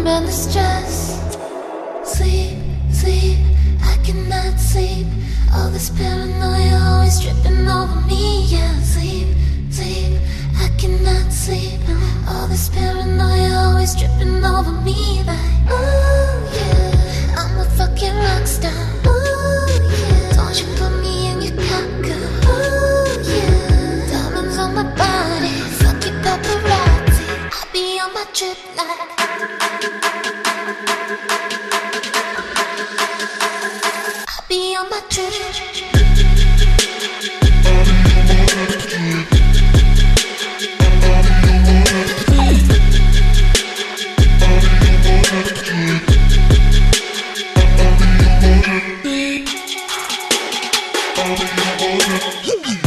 burn the stress. Sleep, sleep, I cannot sleep. All this paranoia always dripping over me. Yeah, sleep, sleep, I cannot sleep. All this paranoia always dripping over me. Like, ooh, yeah, I'm a fucking rock star. Ooh, yeah, don't you put me in your cocker. Ooh, yeah, diamonds on my body, fuck you paparazzi. I be on my trip like be on my trip. I'll be